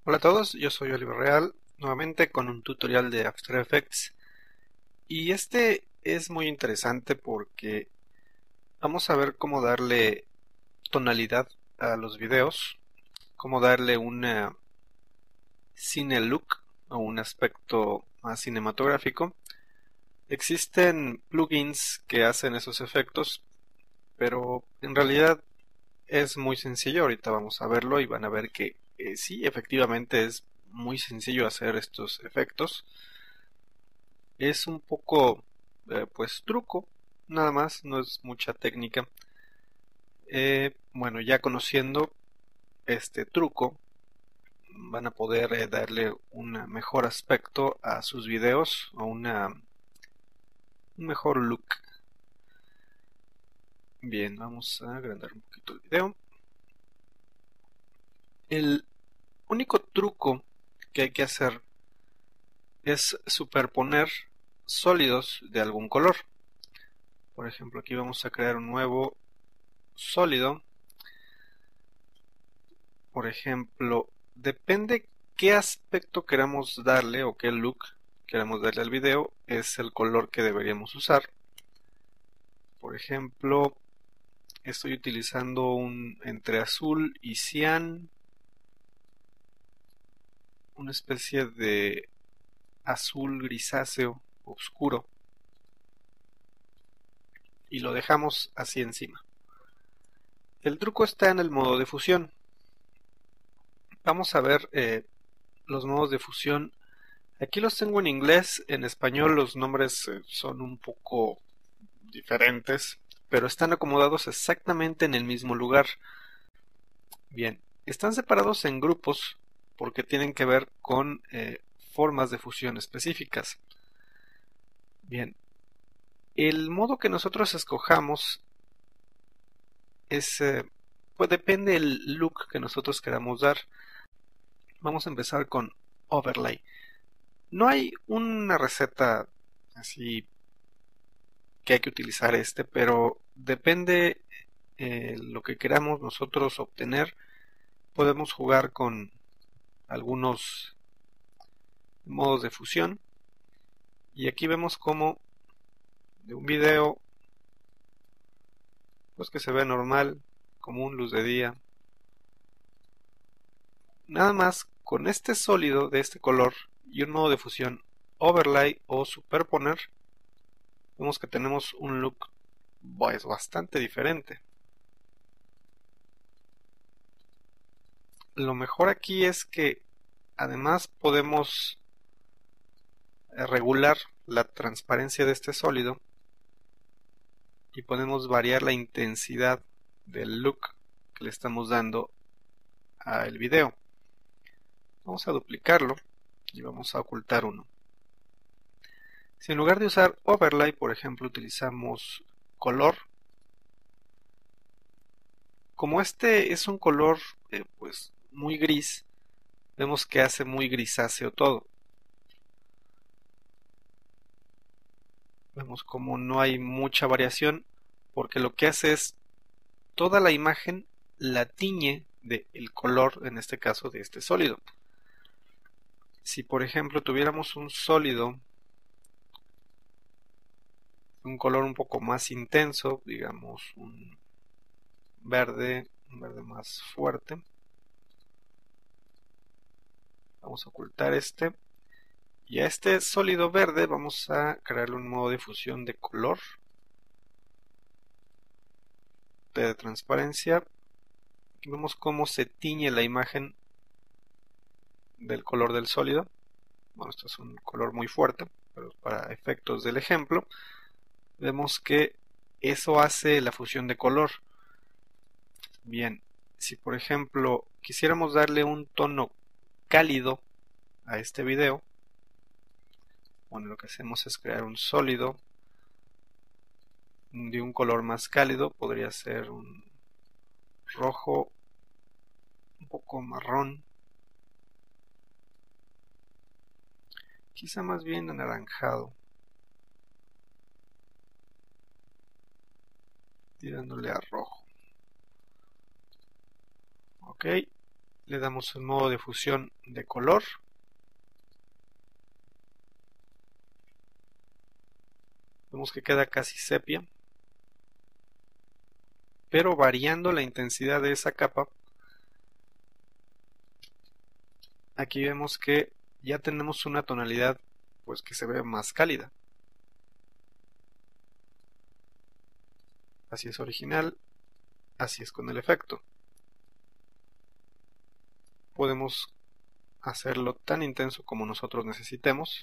Hola a todos, yo soy Oliver Real, nuevamente con un tutorial de After Effects. Y este es muy interesante porque vamos a ver cómo darle tonalidad a los videos, cómo darle una cine look o un aspecto más cinematográfico. Existen plugins que hacen esos efectos, pero en realidad es muy sencillo. Ahorita vamos a verlo y van a ver que sí, efectivamente es muy sencillo hacer estos efectos. Es un poco, pues, truco, nada más, no es mucha técnica. Bueno, ya conociendo este truco, van a poder darle un mejor aspecto a sus videos o un mejor look. Bien, vamos a agrandar un poquito el video. El único truco que hay que hacer es superponer sólidos de algún color. Por ejemplo, aquí vamos a crear un nuevo sólido. Por ejemplo, depende qué aspecto queramos darle o qué look queramos darle al video, es el color que deberíamos usar. Por ejemplo, estoy utilizando un entre azul y cian, una especie de azul grisáceo oscuro, y lo dejamos así encima. El truco está en el modo de fusión. Vamos a ver los modos de fusión. Aquí los tengo en inglés, en español los nombres son un poco diferentes, pero están acomodados exactamente en el mismo lugar. Bien, están separados en grupos porque tienen que ver con formas de fusión específicas. Bien, el modo que nosotros escojamos es, pues depende del look que nosotros queramos dar. Vamos a empezar con overlay. No hay una receta así que hay que utilizar pero depende lo que queramos nosotros obtener. Podemos jugar con algunos modos de fusión, y aquí vemos como de un video pues que se ve normal, como un luz de día, nada más con este sólido de este color y un modo de fusión overlay o superponer, vemos que tenemos un look pues bastante diferente. Lo mejor aquí es que además podemos regular la transparencia de este sólido y podemos variar la intensidad del look que le estamos dando al video. Vamos a duplicarlo y vamos a ocultar uno. Si en lugar de usar overlay, por ejemplo, utilizamos color, como este es un color pues muy gris, vemos que hace muy grisáceo todo. Vemos como no hay mucha variación porque lo que hace es toda la imagen la tiñe del color, en este caso de este sólido. Si por ejemplo tuviéramos un sólido, un color un poco más intenso, digamos un verde más fuerte, vamos a ocultar este, y a este sólido verde vamos a crearle un modo de fusión de color, de transparencia, y vemos cómo se tiñe la imagen del color del sólido. Bueno, esto es un color muy fuerte, pero para efectos del ejemplo vemos que eso hace la fusión de color. Bien, si por ejemplo quisiéramos darle un tono cálido a este video, bueno, lo que hacemos es crear un sólido de un color más cálido, podría ser un rojo, un poco marrón, quizá más bien anaranjado, tirándole a rojo. Ok, le damos el modo de fusión de color. Vemos que queda casi sepia, pero variando la intensidad de esa capa, aquí vemos que ya tenemos una tonalidad pues que se ve más cálida. Así es original, así es con el efecto. Podemos hacerlo tan intenso como nosotros necesitemos.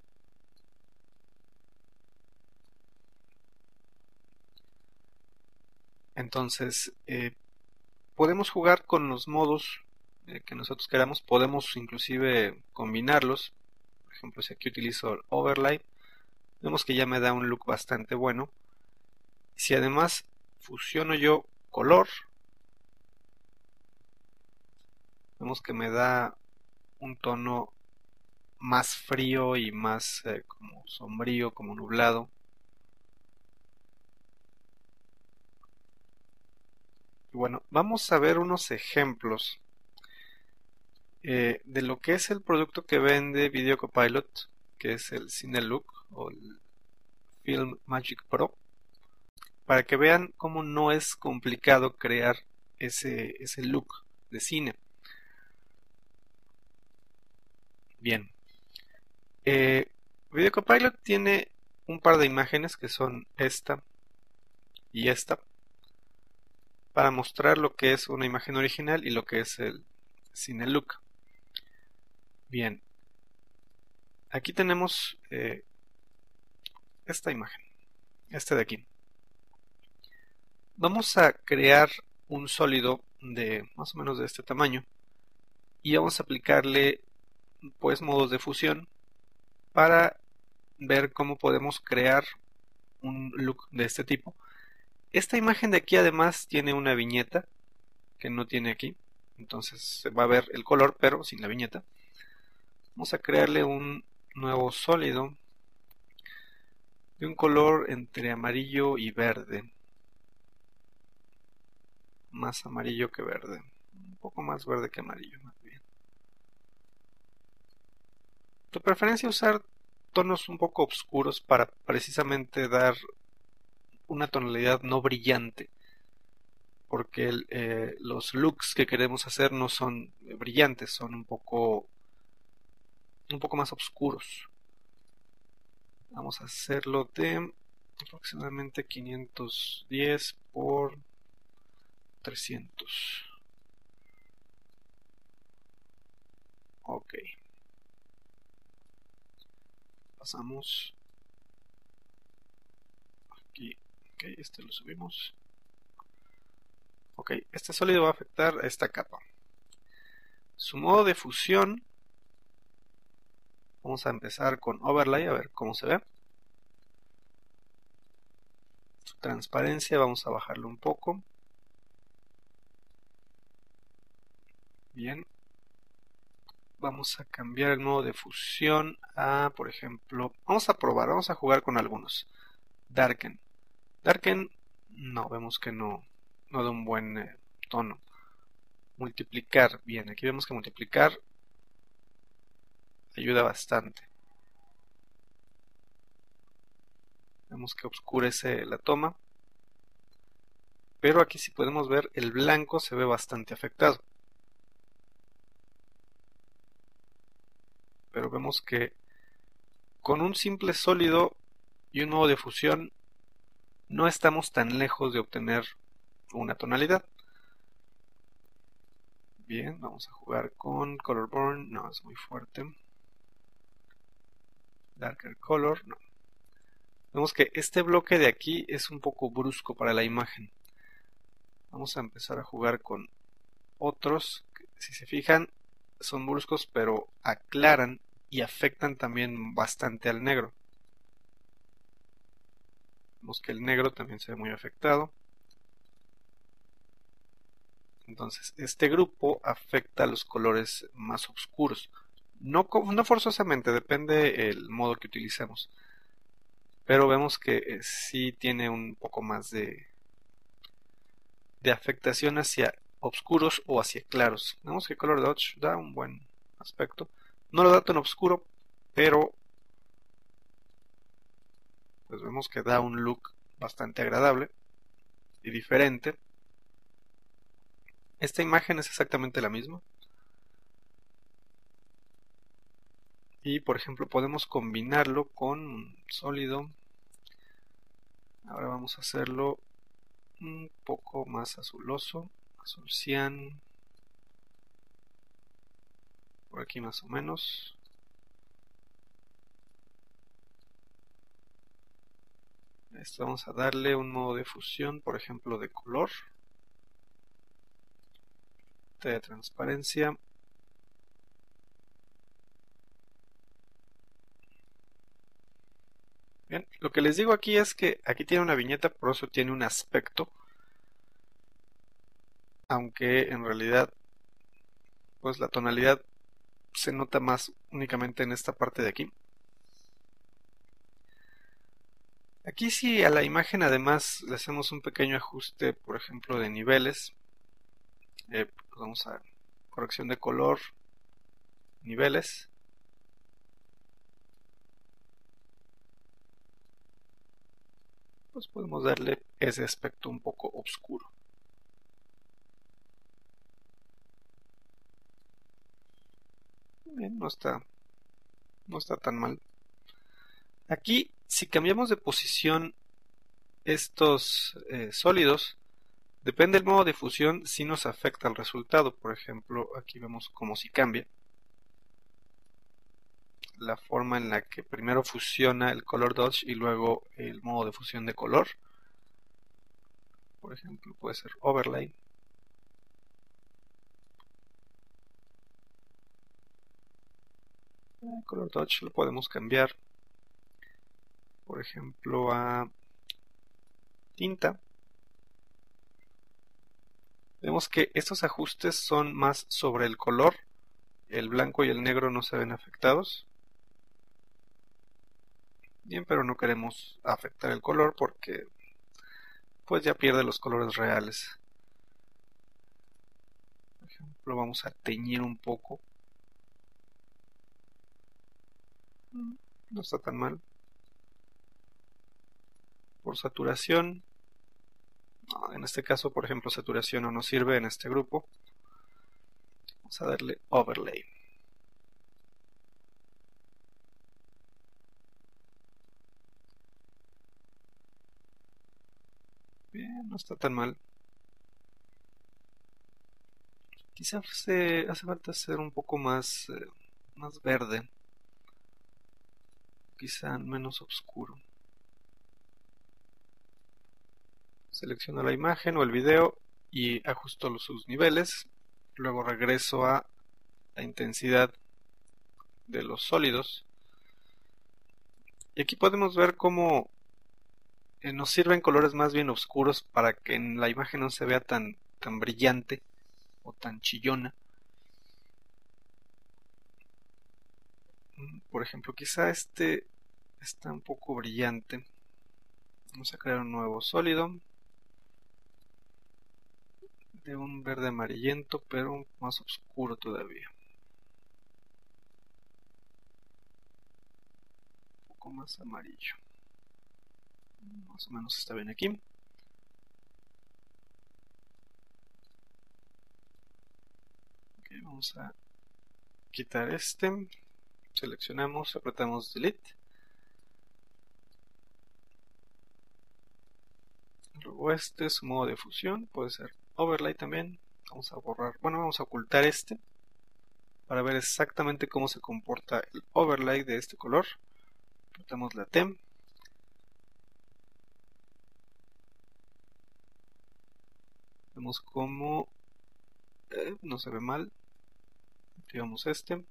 Entonces podemos jugar con los modos que nosotros queramos, podemos inclusive combinarlos. Por ejemplo, si aquí utilizo el overlay, vemos que ya me da un look bastante bueno. Si además fusiono yo color, vemos que me da un tono más frío y más como sombrío, como nublado. Y bueno, vamos a ver unos ejemplos de lo que es el producto que vende Video Copilot, que es el CineLook o el Filmmagick Pro, para que vean cómo no es complicado crear ese look de cine. Bien, Video Copilot tiene un par de imágenes que son esta y esta, para mostrar lo que es una imagen original y lo que es el CineLook. Bien, aquí tenemos esta imagen, este de aquí. Vamos a crear un sólido de más o menos de este tamaño y vamos a aplicarle pues modos de fusión para ver cómo podemos crear un look de este tipo. Esta imagen de aquí además tiene una viñeta que no tiene aquí, entonces se va a ver el color pero sin la viñeta. Vamos a crearle un nuevo sólido de un color entre amarillo y verde, más amarillo que verde, un poco más verde que amarillo más bien. De preferencia usar tonos un poco oscuros para precisamente dar una tonalidad no brillante, porque los looks que queremos hacer no son brillantes, son un poco más oscuros. Vamos a hacerlo de aproximadamente 510 por 300. Ok. Pasamos aquí. Ok, este lo subimos. Ok, este sólido va a afectar a esta capa. Su modo de fusión, vamos a empezar con overlay a ver cómo se ve. Su transparencia vamos a bajarlo un poco. Bien, vamos a cambiar el modo de fusión a, por ejemplo, vamos a probar, vamos a jugar con algunos. Darken, no, vemos que no da un buen tono. Multiplicar, bien, aquí vemos que multiplicar ayuda bastante. Vemos que oscurece la toma, pero aquí si podemos ver el blanco se ve bastante afectado. Pero vemos que con un simple sólido y un modo de fusión no estamos tan lejos de obtener una tonalidad. Bien, vamos a jugar con Color Burn, no, es muy fuerte. Darker Color, no. Vemos que este bloque de aquí es un poco brusco para la imagen. Vamos a empezar a jugar con otros que, si se fijan, son bruscos pero aclaran y afectan también bastante al negro. Vemos que el negro también se ve muy afectado. Entonces este grupo afecta a los colores más oscuros. No forzosamente, depende el modo que utilicemos. Pero vemos que sí tiene un poco más de afectación hacia oscuros o hacia claros. Vemos que Color Dodge da un buen aspecto. No lo da tan oscuro, pero pues vemos que da un look bastante agradable y diferente. Esta imagen es exactamente la misma. Y por ejemplo podemos combinarlo con un sólido. Ahora vamos a hacerlo un poco más azuloso, azul cian, por aquí más o menos. Esto vamos a darle un modo de fusión, por ejemplo de color, de transparencia. Bien, lo que les digo aquí es que aquí tiene una viñeta, por eso tiene un aspecto, aunque en realidad pues la tonalidad se nota más únicamente en esta parte de aquí. Aquí si a la imagen además le hacemos un pequeño ajuste, por ejemplo de niveles, pues vamos a corrección de color, niveles. Pues podemos darle ese aspecto un poco oscuro. Bien, no está tan mal. Aquí, si cambiamos de posición estos sólidos, depende del modo de fusión, si nos afecta el resultado. Por ejemplo, aquí vemos como si cambia la forma en la que primero fusiona el color dodge y luego el modo de fusión de color. Por ejemplo, puede ser overlay. El color dodge lo podemos cambiar, por ejemplo, a tinta. Vemos que estos ajustes son más sobre el color. El blanco y el negro no se ven afectados. Bien, pero no queremos afectar el color porque pues ya pierde los colores reales. Por ejemplo, vamos a teñir un poco. No está tan mal. Por saturación, no, en este caso, por ejemplo, saturación no nos sirve en este grupo. Vamos a darle overlay. Bien, no está tan mal. Quizás hace falta ser un poco más verde. Quizá menos oscuro. Selecciono la imagen o el video y ajusto sus niveles. Luego regreso a la intensidad de los sólidos. Y aquí podemos ver cómo nos sirven colores más bien oscuros para que en la imagen no se vea tan brillante o tan chillona. Por ejemplo, quizá este está un poco brillante. Vamos a crear un nuevo sólido de un verde amarillento, pero más oscuro todavía. Un poco más amarillo. Más o menos está bien aquí. Okay, vamos a quitar este. Seleccionamos, apretamos delete. Luego este es modo de fusión, puede ser overlay también. Vamos a borrar, bueno, vamos a ocultar este para ver exactamente cómo se comporta el overlay de este color. Apretamos la T. Vemos cómo no se ve mal. Activamos este.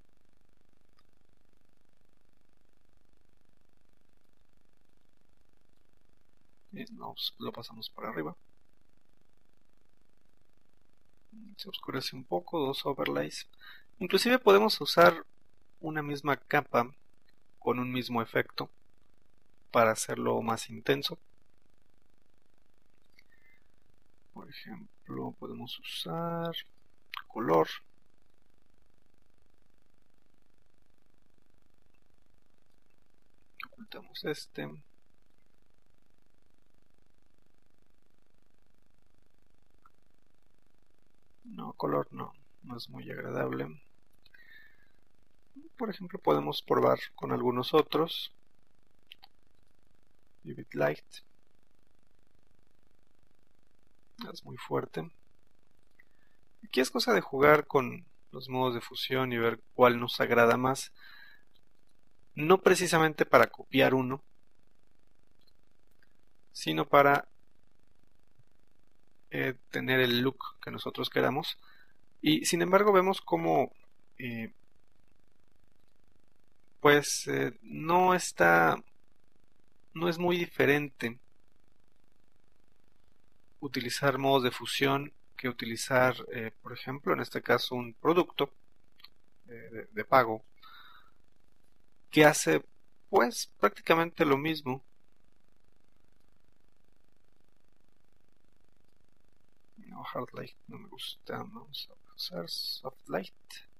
Y lo pasamos para arriba. Se oscurece un poco, dos overlays. Inclusive podemos usar una misma capa con un mismo efecto para hacerlo más intenso. Por ejemplo, podemos usar color. Ocultamos este. No, color no es muy agradable. Por ejemplo, podemos probar con algunos otros. Vivid Light. Es muy fuerte. Aquí es cosa de jugar con los modos de fusión y ver cuál nos agrada más. No precisamente para copiar uno, sino para tener el look que nosotros queramos. Y sin embargo vemos como pues no es muy diferente utilizar modos de fusión que utilizar, por ejemplo, en este caso un producto de pago que hace pues prácticamente lo mismo. No, Hard Light no me gusta, vamos a usar Soft Light.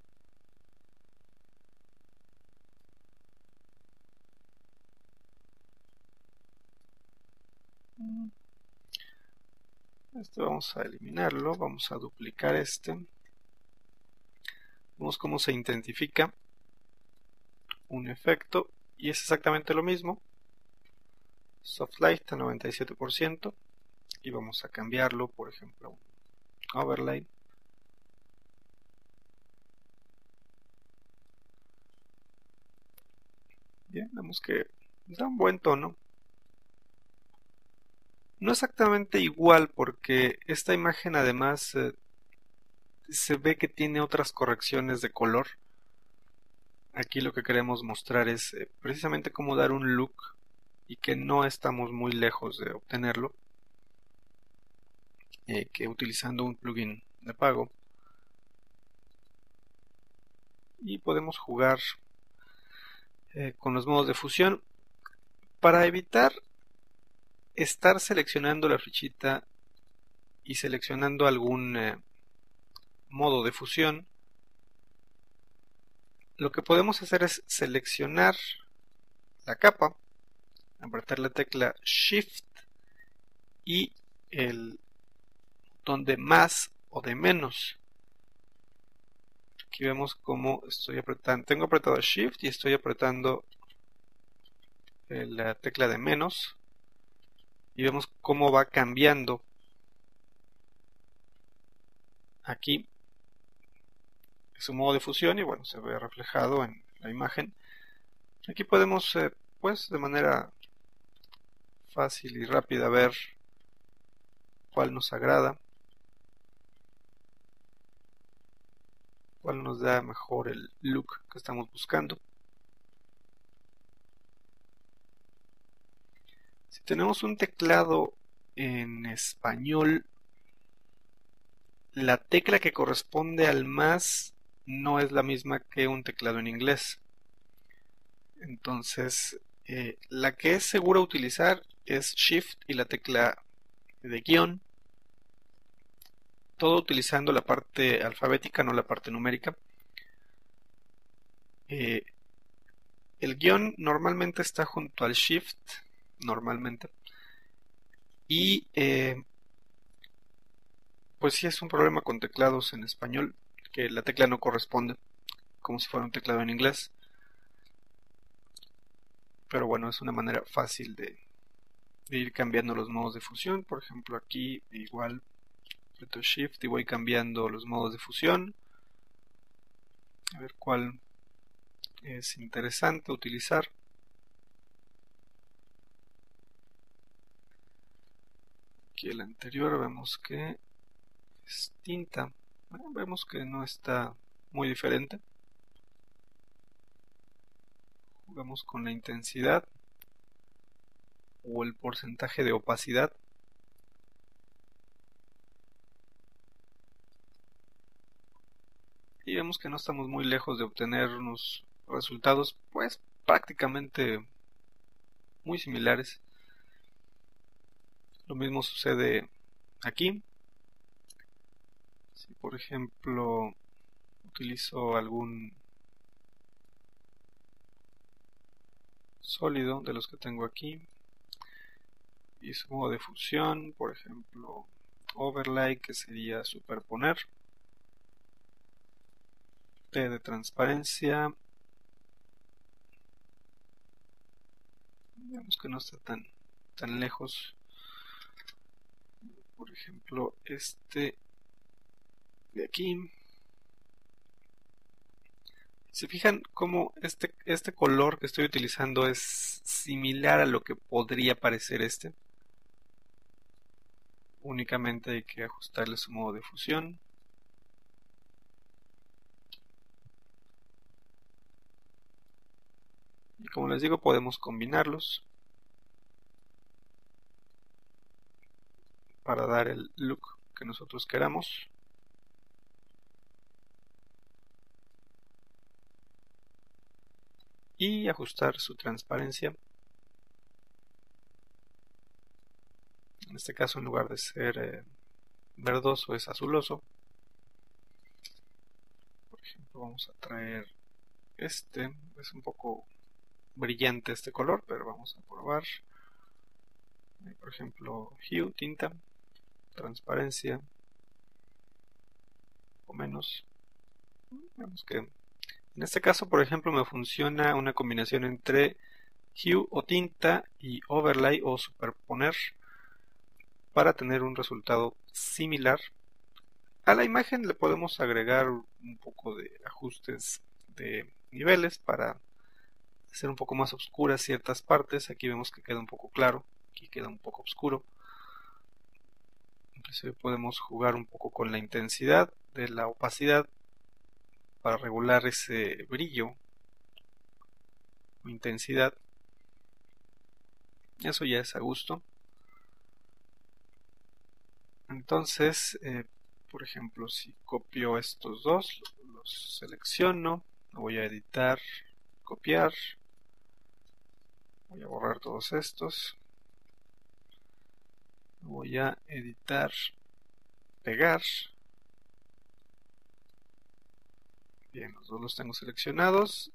Este vamos a eliminarlo, vamos a duplicar este. Vemos cómo se identifica un efecto y es exactamente lo mismo. Soft Light a 97% y vamos a cambiarlo, por ejemplo, a un Overlay. Bien, vemos que da un buen tono. No exactamente igual porque esta imagen además se ve que tiene otras correcciones de color. Aquí lo que queremos mostrar es precisamente cómo dar un look y que no estamos muy lejos de obtenerlo que utilizando un plugin de pago. Y podemos jugar con los modos de fusión para evitar estar seleccionando la fichita y seleccionando algún modo de fusión. Lo que podemos hacer es seleccionar la capa, apretar la tecla Shift y el botón de más o de menos. Aquí vemos cómo estoy apretando, tengo apretado Shift y estoy apretando la tecla de menos y vemos cómo va cambiando aquí su modo de fusión y bueno, se ve reflejado en la imagen. Aquí podemos pues de manera fácil y rápida ver cuál nos agrada, cuál nos da mejor el look que estamos buscando. Si tenemos un teclado en español, la tecla que corresponde al más no es la misma que un teclado en inglés. Entonces, la que es segura utilizar es Shift y la tecla de guión, todo utilizando la parte alfabética, no la parte numérica. El guión normalmente está junto al Shift, normalmente, y pues sí es un problema con teclados en español, que la tecla no corresponde, como si fuera un teclado en inglés. Pero bueno, es una manera fácil de ir cambiando los modos de fusión. Por ejemplo, aquí igual aprieto Shift y voy cambiando los modos de fusión. A ver cuál es interesante utilizar. Aquí el anterior vemos que es tinta. Bueno, vemos que no está muy diferente. Jugamos con la intensidad o el porcentaje de opacidad. Y vemos que no estamos muy lejos de obtener unos resultados pues prácticamente muy similares. Lo mismo sucede aquí. Si por ejemplo utilizo algún sólido de los que tengo aquí y su modo de fusión, por ejemplo overlay, que sería superponer, T de transparencia, digamos que no está tan lejos, por ejemplo este de aquí. ¿Se fijan cómo este color que estoy utilizando es similar a lo que podría parecer este? Únicamente hay que ajustarle su modo de fusión. Y como les digo, podemos combinarlos para dar el look que nosotros queramos. Y ajustar su transparencia. En este caso, en lugar de ser verdoso, es azuloso. Por ejemplo, vamos a traer este. Es un poco brillante este color, pero vamos a probar. Por ejemplo, hue, tinta, transparencia, o menos. Vemos que en este caso, por ejemplo, me funciona una combinación entre hue o tinta y overlay o superponer para tener un resultado similar. A la imagen le podemos agregar un poco de ajustes de niveles para hacer un poco más oscuras ciertas partes. Aquí vemos que queda un poco claro, aquí queda un poco oscuro. Inclusive podemos jugar un poco con la intensidad de la opacidad para regular ese brillo o intensidad. Eso ya es a gusto. Entonces, por ejemplo, si copio estos dos, los selecciono, voy a editar, copiar, voy a borrar todos estos, voy a editar, pegar. Bien, los dos los tengo seleccionados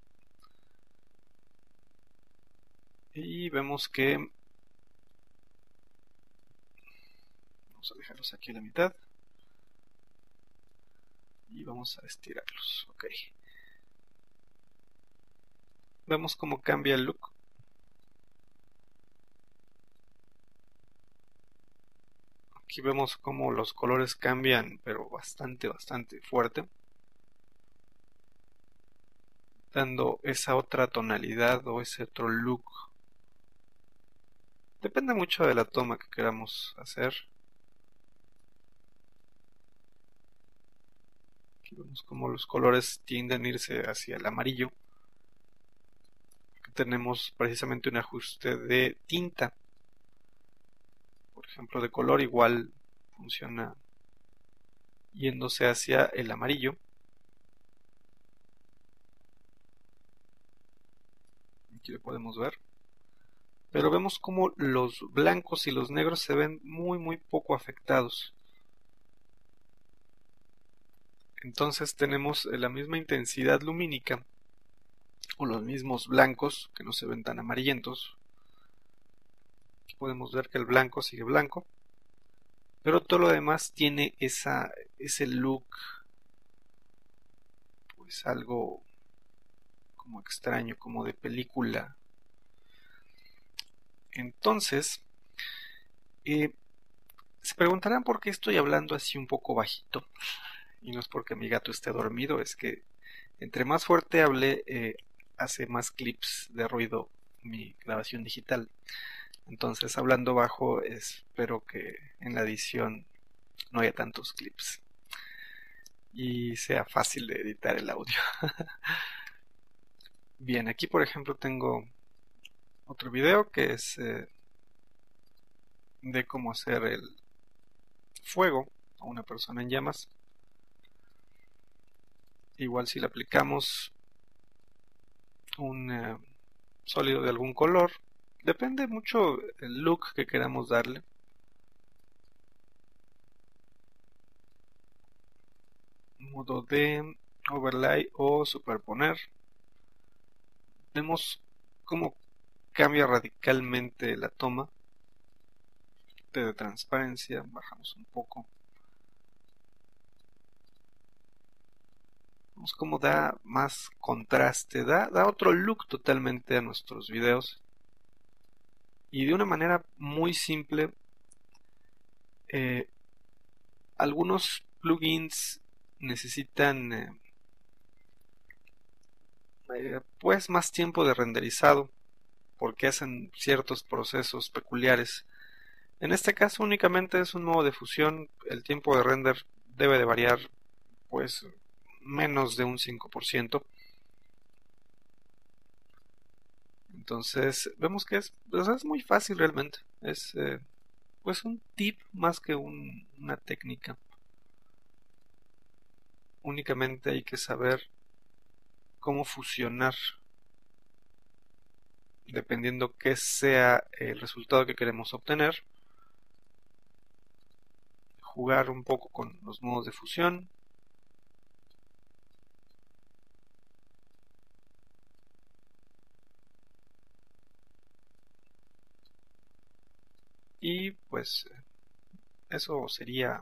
y vemos que vamos a dejarlos aquí a la mitad y vamos a estirarlos. Ok, vemos cómo cambia el look. Aquí vemos cómo los colores cambian, pero bastante fuerte, dando esa otra tonalidad o ese otro look. Depende mucho de la toma que queramos hacer. Aquí vemos cómo los colores tienden a irse hacia el amarillo. Aquí tenemos precisamente un ajuste de tinta. Por ejemplo, de color igual funciona yéndose hacia el amarillo. Aquí lo podemos ver. Pero vemos como los blancos y los negros se ven muy poco afectados. Entonces tenemos la misma intensidad lumínica o los mismos blancos que no se ven tan amarillentos. Aquí podemos ver que el blanco sigue blanco, pero todo lo demás tiene ese look, pues algo como extraño, como de película. Entonces, se preguntarán por qué estoy hablando así un poco bajito. Y no es porque mi gato esté dormido, es que entre más fuerte hable, hace más clips de ruido mi grabación digital. Entonces, hablando bajo, espero que en la edición no haya tantos clips y sea fácil de editar el audio. Bien, aquí por ejemplo tengo otro video que es de cómo hacer el fuego a una persona en llamas. Igual si le aplicamos un sólido de algún color, depende mucho el look que queramos darle. modo de overlay o superponer. Vemos cómo cambia radicalmente la toma. De transparencia, bajamos un poco. Vemos cómo da más contraste, da otro look totalmente a nuestros videos. Y de una manera muy simple, algunos plugins necesitan pues más tiempo de renderizado porque hacen ciertos procesos peculiares. En este caso únicamente es un modo de fusión, el tiempo de render debe de variar pues menos de un 5%. Entonces vemos que es muy fácil realmente, es pues un tip más que una técnica. Únicamente hay que saber cómo fusionar dependiendo qué sea el resultado que queremos obtener. Jugar un poco con los modos de fusión. Y pues eso sería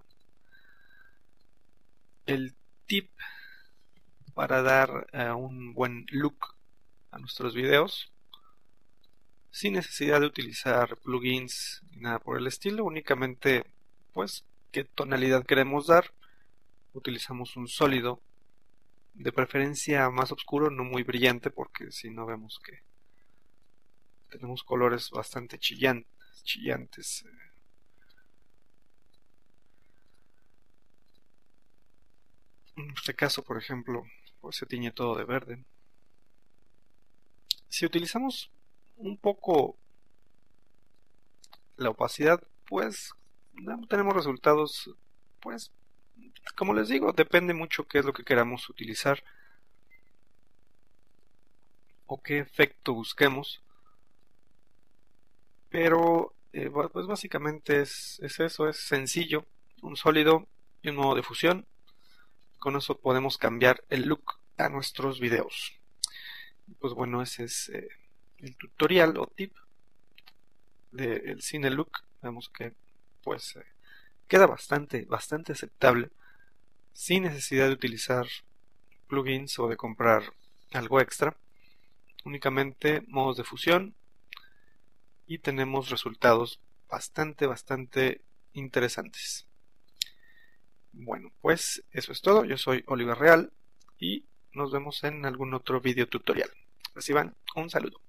el tip para dar un buen look a nuestros videos sin necesidad de utilizar plugins ni nada por el estilo, únicamente pues qué tonalidad queremos dar. Utilizamos un sólido, de preferencia más oscuro, no muy brillante, porque si no vemos que tenemos colores bastante chillantes. En este caso, por ejemplo, pues se tiñe todo de verde. Si utilizamos un poco la opacidad, pues no tenemos resultados, pues como les digo, depende mucho qué es lo que queramos utilizar o qué efecto busquemos, pero pues básicamente es eso, es sencillo, un sólido y un modo de fusión. Con eso podemos cambiar el look a nuestros videos. Pues bueno, ese es el tutorial o tip del Cine Look. Vemos que pues queda bastante aceptable sin necesidad de utilizar plugins o de comprar algo extra. Únicamente modos de fusión y tenemos resultados bastante interesantes. Bueno, pues eso es todo. Yo soy Oliver Real y nos vemos en algún otro video tutorial. Reciban un saludo.